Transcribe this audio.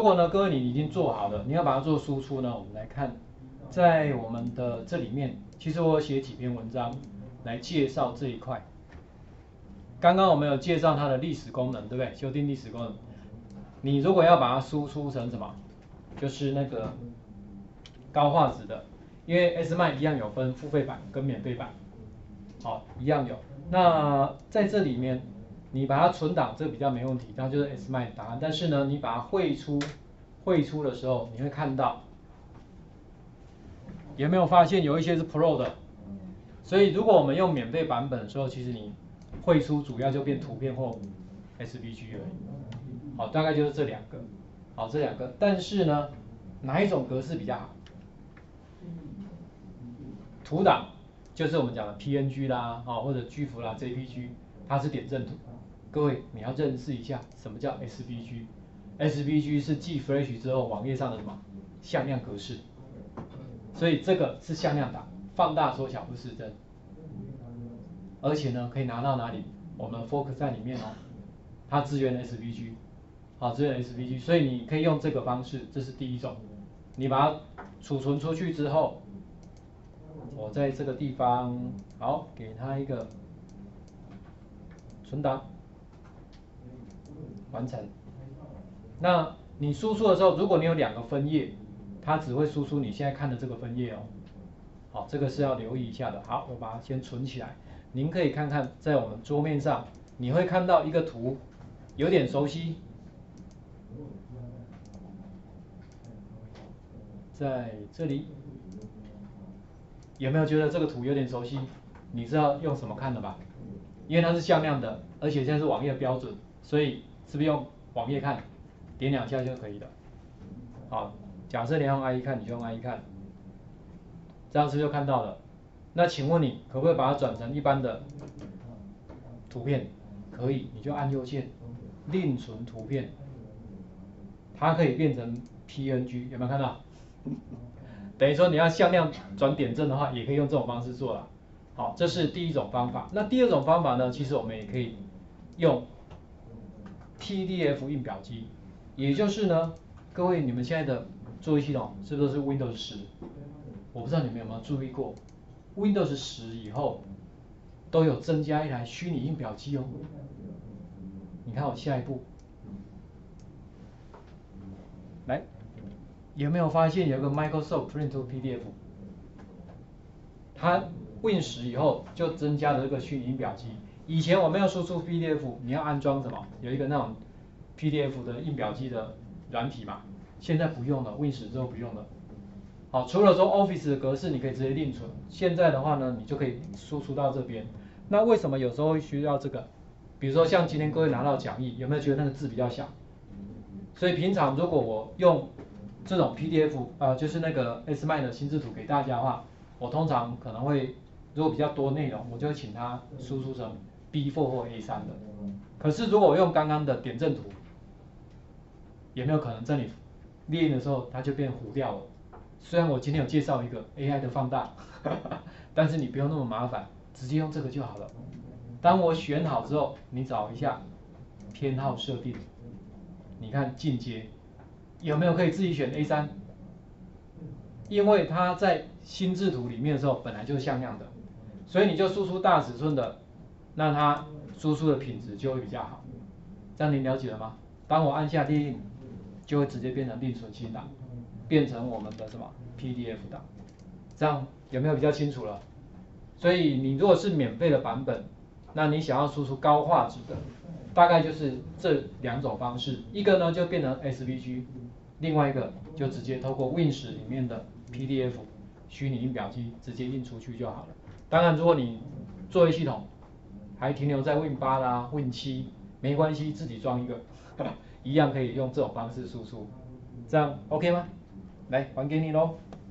果呢，各位你已经做好了，你要把它做输出呢，我们来看，在我们的这里面，其实我有写几篇文章来介绍这一块。刚刚我们有介绍它的历史功能，对不对？修订历史功能。你如果要把它输出成什么，就是那个高画质的，因为 S-MINE 一样有分付费版跟免费版，好，一样有。那在这里面，你把它存档，这个比较没问题，它就是 S-MINE 答案。但是呢，你把它汇出的时候，你会看到，有没有发现有一些是 Pro 的？所以如果我们用免费版本的时候，其实你汇出主要就变图片或 SVG 而已。好，大概就是这两个。好，这两个。但是呢，哪一种格式比较好？图档就是我们讲的 PNG 啦，或者 GIF 啦 JPG， 它是点阵图。各位你要认识一下什么叫 SVG。SVG 是继 Flash 之后网页上的什么向量格式，所以这个是向量档，放大、缩小不失真。而且呢，可以拿到哪里？我们 Focus 在里面哦，它支援 SVG， 好，支援 SVG， 所以你可以用这个方式，这是第一种。你把它储存出去之后，我在这个地方，好，给它一个存档，完成。那你输出的时候，如果你有两个分页，它只会输出你现在看的这个分页哦。好，这个是要留意一下的。好，我把它先存起来。您可以看看，在我们桌面上，你会看到一个图，有点熟悉。在这里，有没有觉得这个图有点熟悉？你知道用什么看的吧？因为它是向量的，而且现在是网页标准，所以是不是用网页看？点两下就可以了。好，假设你要用 IE 看，你就用 IE 看，这样是不是就看到了？那请问你可不可以把它转成一般的图片？可以，你就按右键，另存图片，它可以变成 PNG， 有没有看到？等于说你要向量转点阵的话，也可以用这种方式做了。好，这是第一种方法。那第二种方法呢？其实我们也可以用 PDF 印表机，也就是呢，各位你们现在的作业系统是不是都是 Windows 10？我不知道你们有没有注意过 ，Windows 10以后都有增加一台虚拟印表机哦。你看我下一步，来，有没有发现有个 Microsoft Print to PDF？ 它 Win 10以后就增加了这个虚拟印表机。以前我们要输出 PDF， 你要安装什么？有一个那种 PDF 的印表机的软体嘛。现在不用了 ，Win 10之后不用了。好，除了说 Office 的格式你可以直接另存，现在的话呢，你就可以输出到这边。那为什么有时候会需要这个？比如说像今天各位拿到讲义，有没有觉得那个字比较小？所以平常如果我用这种 PDF，就是那个 S-MINE 的心智图给大家的话，我通常可能会如果比较多内容，我就会请他输出成 B4 或 A3 的。可是如果我用刚刚的点阵图，有没有可能在你列印的时候它就变糊掉了？虽然我今天有介绍一个 AI 的放大，但是你不用那么麻烦，直接用这个就好了。当我选好之后，你找一下偏好设定，你看进阶有没有可以自己选 A3？ 因为它在心智图里面的时候本来就是向量的，所以你就输出大尺寸的，那它输出的品质就会比较好。这样您了解了吗？当我按下列印，就会直接变成另存新档，变成我们的什么 PDF 档。这样有没有比较清楚了？所以你如果是免费的版本，那你想要输出高画质的，大概就是这两种方式，一个呢就变成 SVG， 另外一个就直接透过 Win 10里面的 PDF 虚拟印表机直接印出去就好了。当然，如果你作业系统还停留在 Win 8啦、Win 7，没关系，自己装一个，一样可以用这种方式输出，这样 OK 吗？来，还给你喽。